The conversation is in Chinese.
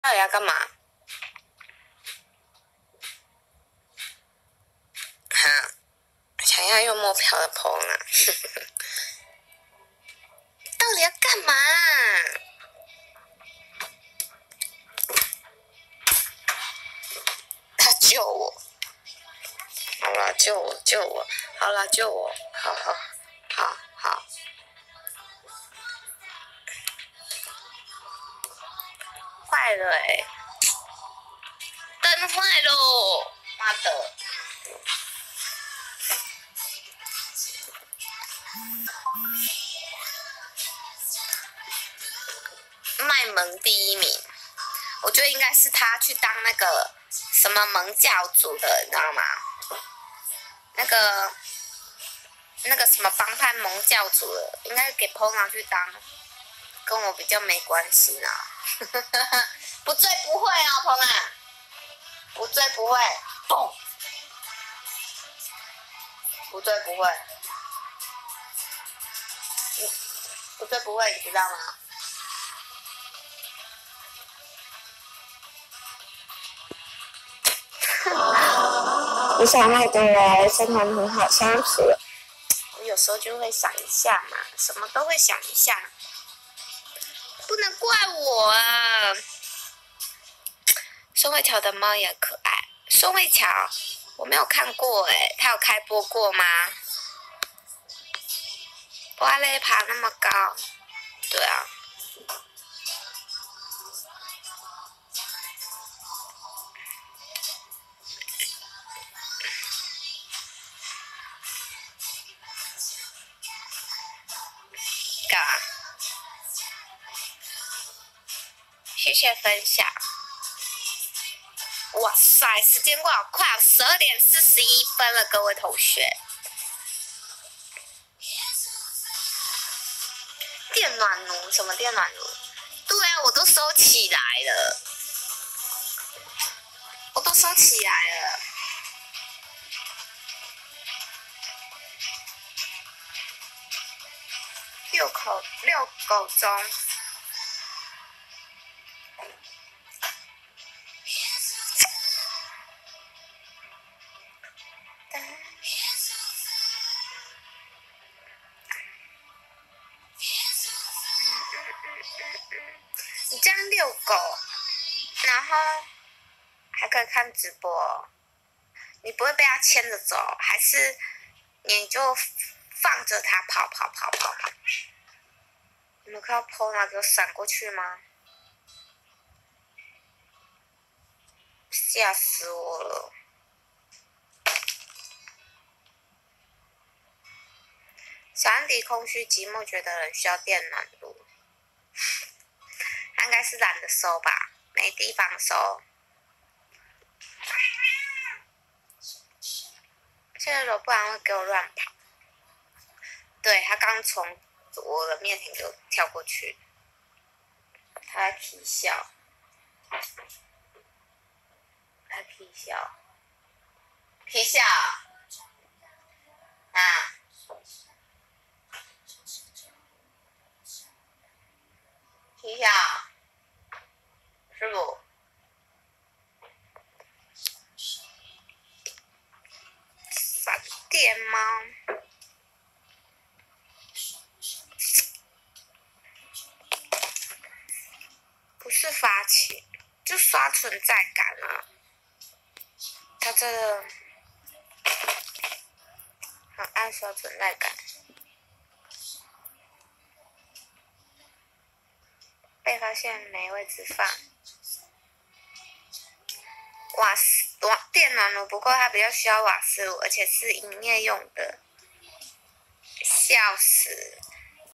到底要干嘛？哈，想要用摸票的棚啊？到底要干嘛？他救我！好了，救我，救我！好了，救我！好好好好。坏了欸，灯坏喽！妈的！卖萌第一名，我觉得应该是他去当那个什么萌教主的，你知道吗？那个什么帮派萌教主的，应该给 Pona 去当，跟我比较没关系啦。不醉不会哦，Pona，不醉不会，嘣，不醉不会，不醉不会，你知道吗？你想那个人真的很好相处，我有时候就会想一下嘛，什么都会想一下，不能怪我啊。宋慧乔的猫也可爱，宋慧乔我没有看过哎，她有开播过吗？哇嘞，爬那么高，对啊。干嘛？谢谢分享。哇塞，时间过好快啊，12:41了，各位同学。电暖炉？什么电暖炉？对啊，我都收起来了，我都收起来了。遛狗中。你这样遛狗，然后还可以看直播，你不会被它牵着走，还是你就放着它跑？你们看到 Pona 给我闪过去吗？吓死我了！小安迪空虚寂寞，觉得人需要电暖炉。他应该是懒得收吧，没地方收。现在不然会给我乱跑。对，他刚从我的面前给我跳过去，他在啼笑，啼笑啊！啼笑，师傅，闪电吗？不是发起，就刷存在感啊！他真的很爱刷存在感。被发现没位置放。电暖炉，不过它比较需要瓦斯炉，而且是营业用的。笑死！